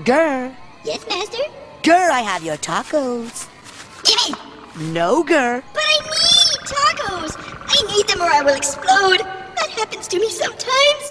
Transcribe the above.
Gur. Yes, Master? Gur, I have your tacos. Give me! No, Gur. But I need tacos! I need them or I will explode! That happens to me sometimes.